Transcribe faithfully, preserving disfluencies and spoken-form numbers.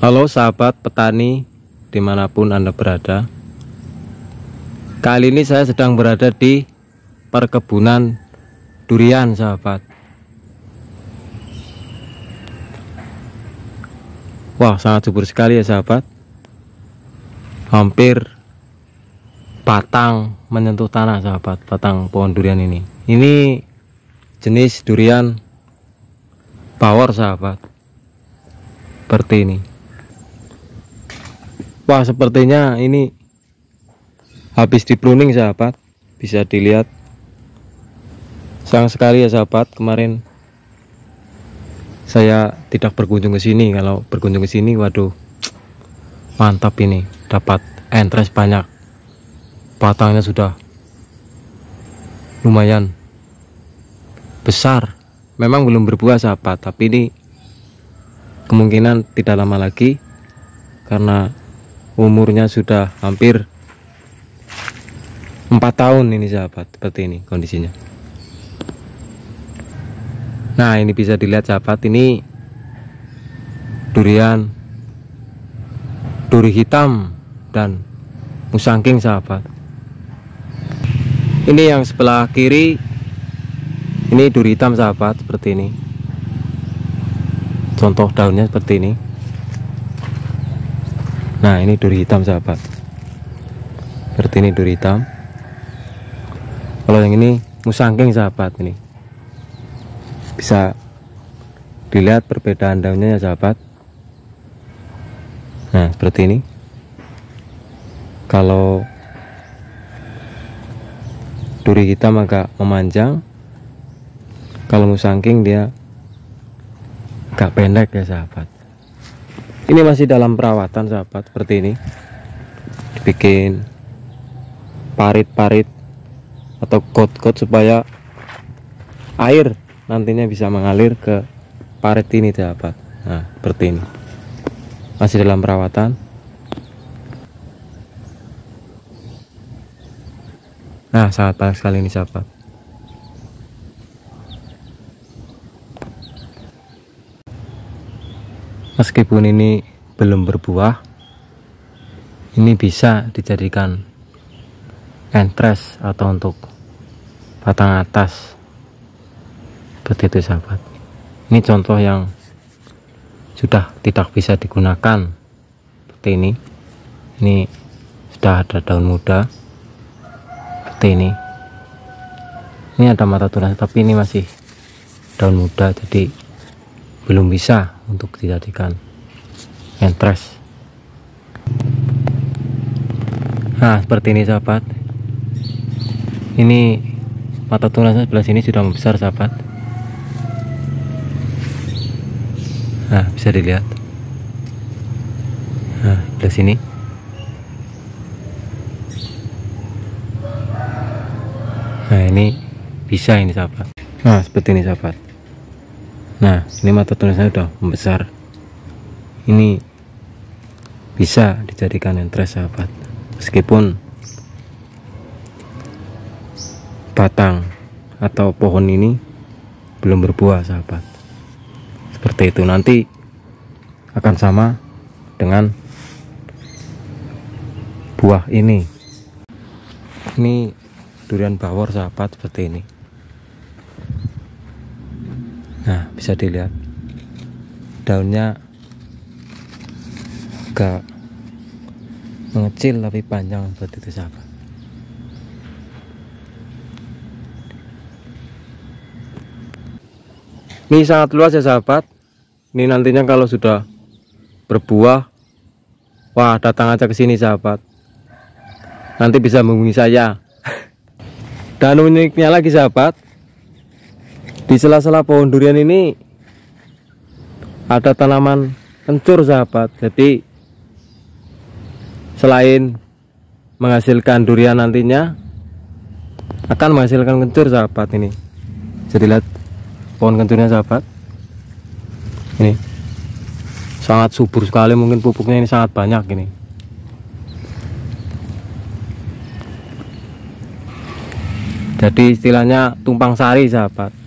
Halo sahabat petani dimanapun Anda berada. Kali ini saya sedang berada di perkebunan durian sahabat. Wah, sangat subur sekali ya sahabat. Hampir batang menyentuh tanah sahabat, batang pohon durian ini. Ini jenis durian bawor sahabat, seperti ini. Wah, sepertinya ini habis di pruning sahabat, bisa dilihat. Sayang sekali ya sahabat, kemarin saya tidak berkunjung ke sini. Kalau berkunjung ke sini, waduh, mantap ini, dapat entres banyak. Batangnya sudah lumayan besar. Memang belum berbuah sahabat, tapi ini kemungkinan tidak lama lagi karena umurnya sudah hampir empat tahun ini sahabat. Seperti ini kondisinya. Nah, ini bisa dilihat sahabat, ini durian duri hitam dan musangking sahabat. Ini yang sebelah kiri, ini duri hitam sahabat, seperti ini. Contoh daunnya seperti ini. Nah, ini duri hitam sahabat, seperti ini duri hitam. Kalau yang ini musangking sahabat, ini bisa dilihat perbedaan daunnya ya sahabat. Nah, seperti ini. Kalau duri hitam agak memanjang, kalau musangking dia agak pendek ya sahabat. Ini masih dalam perawatan sahabat, seperti ini. Dibikin parit-parit atau got-got supaya air nantinya bisa mengalir ke parit ini sahabat. Nah, seperti ini. Masih dalam perawatan. Nah, sangat banyak sekali ini sahabat. Meskipun ini belum berbuah, ini bisa dijadikan entres atau untuk batang atas, seperti itu sahabat. Ini contoh yang sudah tidak bisa digunakan, seperti ini. Ini sudah ada daun muda, seperti ini. Ini ada mata tunas, tapi ini masih daun muda, jadi belum bisa untuk dijadikan entres. Nah, seperti ini sahabat. Ini mata tunasnya sebelah sini sudah membesar sahabat. Nah, bisa dilihat. Nah, sebelah sini. Nah, ini bisa ini sahabat. Nah, seperti ini sahabat. Nah, ini mata tunasnya sudah membesar. Ini bisa dijadikan entres sahabat, meskipun batang atau pohon ini belum berbuah sahabat. Seperti itu, nanti akan sama dengan buah ini. Ini durian bawor sahabat, seperti ini. Nah, bisa dilihat daunnya agak mengecil tapi panjang, seperti itu sahabat. Ini sangat luas ya sahabat. Ini nantinya kalau sudah berbuah, wah, datang aja ke sini sahabat. Nanti bisa menghubungi saya. Dan uniknya lagi sahabat, di sela-sela pohon durian ini ada tanaman kencur sahabat. Jadi selain menghasilkan durian, nantinya akan menghasilkan kencur sahabat. Ini jadi lihat pohon kencurnya sahabat. Ini sangat subur sekali, mungkin pupuknya ini sangat banyak ini. Jadi istilahnya tumpang sari sahabat.